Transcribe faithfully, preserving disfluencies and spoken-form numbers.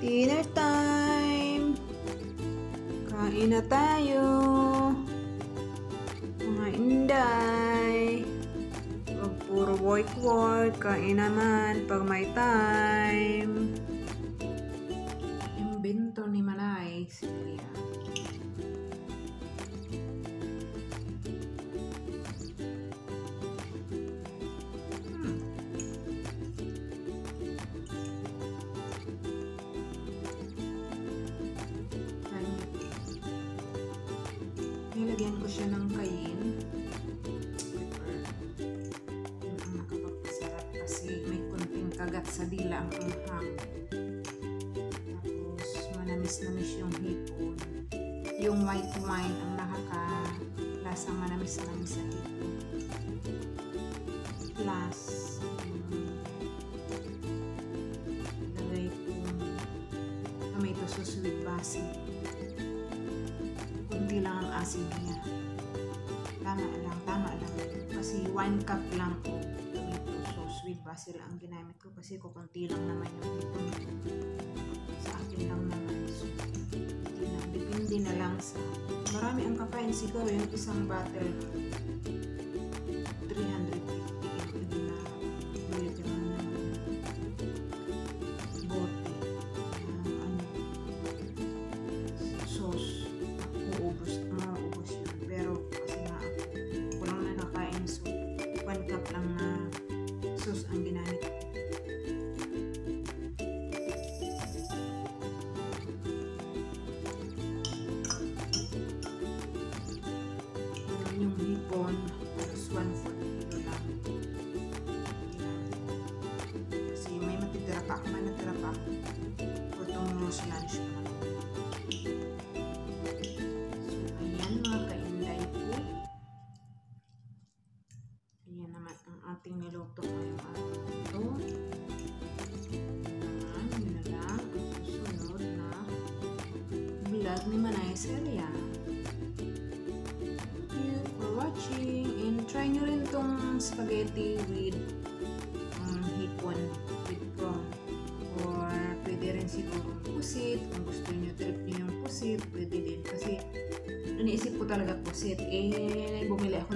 Dinner time! Kain na tayo! Mga inday! Huwag puro work-work, kain naman pag may time! Imbento ni MaNaY SELYA. Nilagyan ko siya ng kayin. Pepper. Yun ang nakapagpasarap kasi may konting kagat sa dila ang anghang. Tapos manamis-namis yung hipon. Yung white wine ang nakaka-lasa manamis-namis sa hipon. Plus, ilagay kong tomato sauce with basil. Kunti lang ang asin niya. Tama lang, tama lang. Kasi one cup lang o tomato sauce with basil ang ginamit ko kasi kukunti lang naman yung hipon. Sa akin lang naman. So, depende na lang sa marami ang kakain siguro yung isang bottle three hundred fifty ml na ulit yung bote ng ano sauce. Uubos, mauubos yun. Pero kasi nga ako lang na nakain, so one cup lang na sauce ang ginamit ko. Yung hipon halos one fourth kilo lang. Kasi may matitira pa ako, may natira pa ako for tomorrow's lunch ko. Ating niluto ngayong araw ito. Ayan, yun na lang ang susunod na vlog ni MaNaY SELYA. Thank you for watching, and try nyo rin tong spaghetti with um, hipon with prawn, or pwede rin siguro pusit. Kung gusto nyo, trip nyo yung pusit, pwede din kasi iniisip ko talaga pusit. Eh, bumili ako